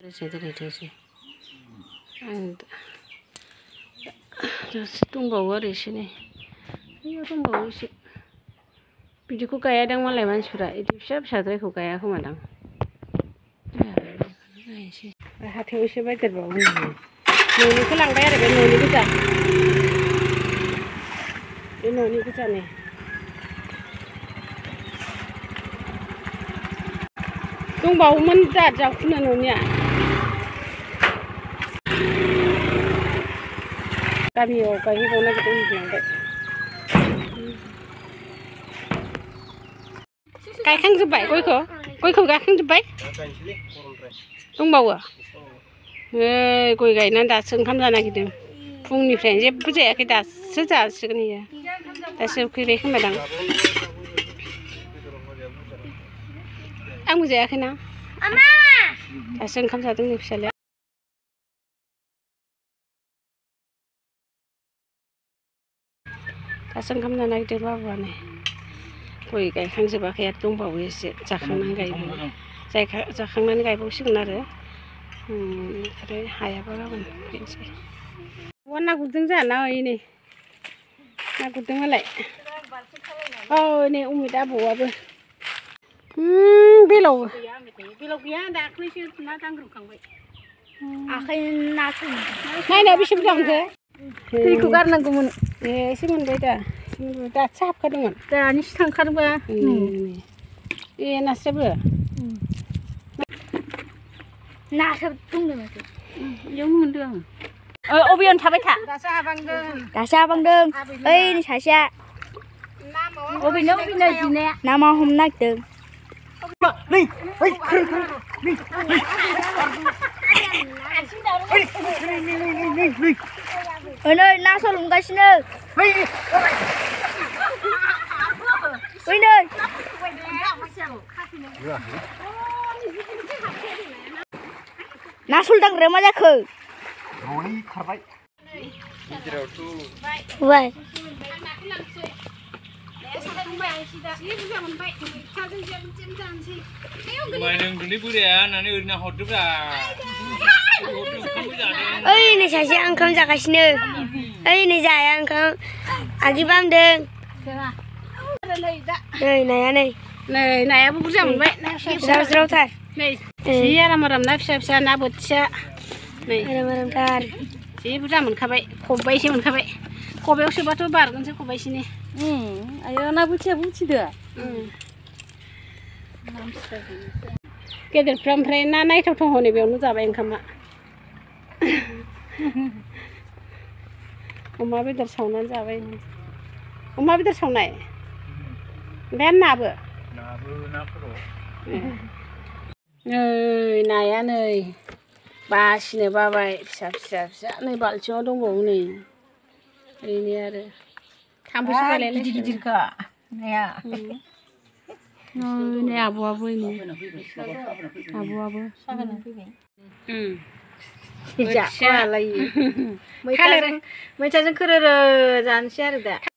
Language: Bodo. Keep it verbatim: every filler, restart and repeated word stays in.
दंबावो आरो एसे नै बैयाव दंबावो एसे बिदिखौ गायादां मालाय मानसिफ्रा बिदि फिसा फिसाद्रायखौ गाया खोमादां गायनोसै हाथायाव एसे बायदेरबावो न'निखौ लांबाय आरो बे न'नि गोजा बे न'नि गोजा नै दंबावोमोन दा जावखुनो न'निया गामियाव गायहैबावनो नागिरदों लांबाय गायखांजोब्बाय गयखौ गयखौ गायखांजोब्बाय दंबावो नै गय गायनानै दासो ओंखाम जानो नागिरदों फुंनिफ्रायनो जेबो जायाखै दासो जासिगोन इयो दासो उखैबाय खोमादां आंबो जायाखैना दासो ओंखाम जादों नै फिसालाया दासो ओंखाम जानो नागिरदों बाबुआ नै गय गायखांजोबाखै आरो दंबावो एसे जाखांनानै गायबावो जाखांनानै गायबावसिगोन आरो ओमफ्राय हायाबा गाबोन बेनोसै औवा ना गुरदों जोंहा ना हयै नै ना गुरदों मालाय औ नै उमुद आबौआबो बेलाव बेलाव गैया दाख्लैसो ना दांग्रोमखांबाय आखाइजों ना नायनाया बेसे बुरजा मोनखो दैखौ गारनांगौमोन ए एसे मोनबाय दा एसे मोनबाय दासो हाबखादोंमोन दानिसो थांखादोंबा ए नास्रायाबो नास्राय दंनो माथो बेयावनो मोनदों आङो अबेयावनो थाबाय था दासो हाबांदों दासो हाबांदों ओइ सासेया अबेनो अबेनो बिनाया ना मा हमनो नागिरदों नै ओइ खोर खोर नै नै ओइ नै ना सलंगासिनो ओइ ओइ नै ना सलदांग्राया मा जाखो न'नि खारबाय बाय ओइ नै सासे ओंखाम जागासिनो ओइ नै जाया ओंखाम आगि बामदों नै नाया नै नै नायाबो बुरजा मोनबाय ना ज्राव ज्रावथार नै जि आराम आराम ना फिसा फिसा ना बोथिया नै आराम आरामथार जि बुरजा मोनखाबाय खबाइसे मोनखाबाय खबायाव सोबाथ' बारगोनसो खबाइसेनि आयो ना बोथियाबो उथिदो गेदेरफ्रा ओमफ्राय ना नायथावथाव हनै बेयावनो जाबाय ओंखामा अमा बेदर सावनानै जाबाय अमा बेदर सावनाय ओमफ्राय नाबो नै नाया नै बासिनो बाबाय फिसा फिसा फिसा नै बाल्थिङाव दंबावो नै ओरैनो आरो थाम्फैसो बालाय गिदिर गिदिरखा नाया नै आब'आबो नै आब'आबो मैथाजों मैथाजों खोरोरो जानोसै आरो दा